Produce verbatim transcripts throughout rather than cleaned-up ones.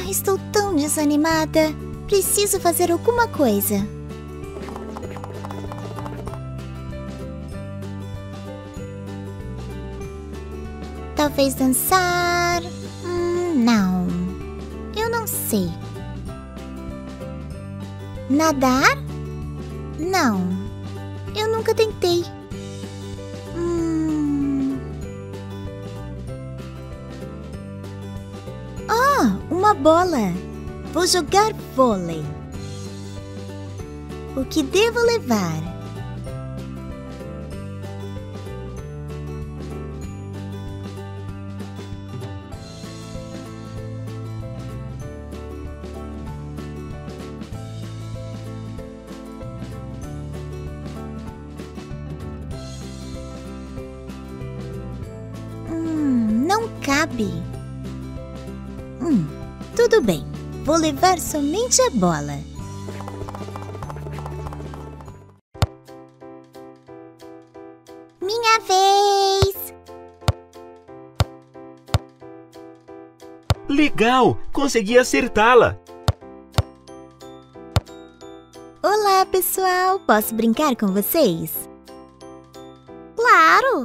Estou tão desanimada. Preciso fazer alguma coisa. Talvez dançar... Hum, não. Eu não sei. Nadar? Não. Eu nunca tentei. Hum... Oh, uma bola. Vou jogar vôlei. O que devo levar? Hum, não cabe. Hum, tudo bem. Vou levar somente a bola. Minha vez! Legal! Consegui acertá-la! Olá, pessoal! Posso brincar com vocês? Claro!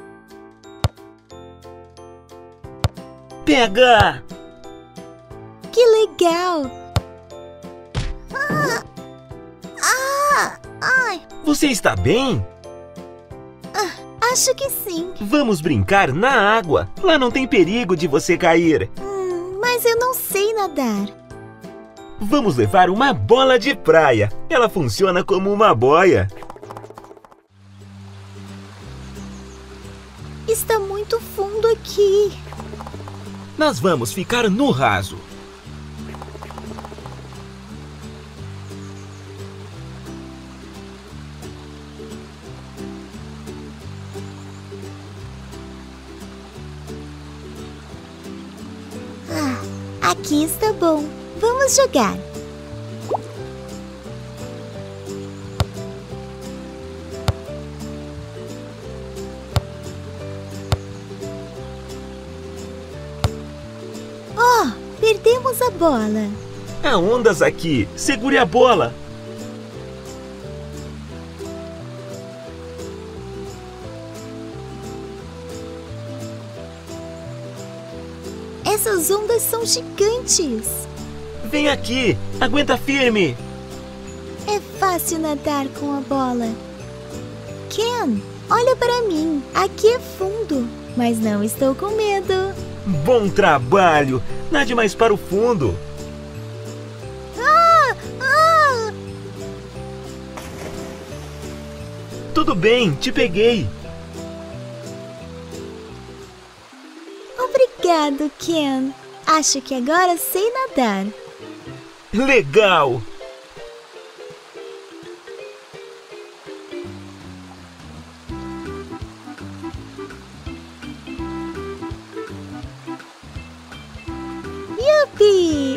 Pega! Que legal! Ah! Ah! Ai! Você está bem? Ah, acho que sim. Vamos brincar na água. Lá não tem perigo de você cair. Hum, mas eu não sei nadar. Vamos levar uma bola de praia. Ela funciona como uma boia. Está muito fundo aqui. Nós vamos ficar no raso. Ah, aqui está bom. Vamos jogar. Oh, perdemos a bola. Há ondas aqui. Segure a bola. Essas ondas são gigantes. Vem aqui. Aguenta firme. É fácil nadar com a bola. Ken, olha para mim. Aqui é fundo, mas não estou com medo. Bom trabalho. Nade mais para o fundo. Ah! Ah! Tudo bem, te peguei. Obrigado, Ken. Acho que agora sei nadar. Legal! Yupi!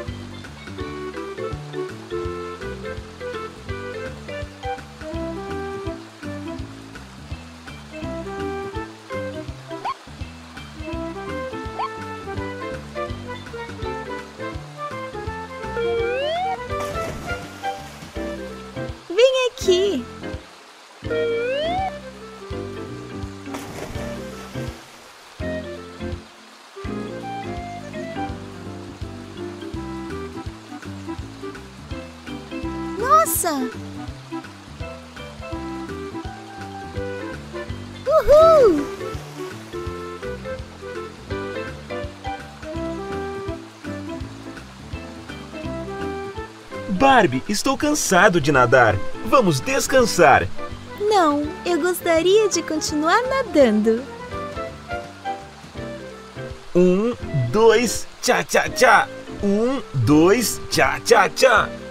Vem aqui! Nossa! Uhul! Barbie, estou cansado de nadar. Vamos descansar. Não, eu gostaria de continuar nadando. Um, dois, tchá, tchá, tchá. Um, dois, tchá, tchá, tchá.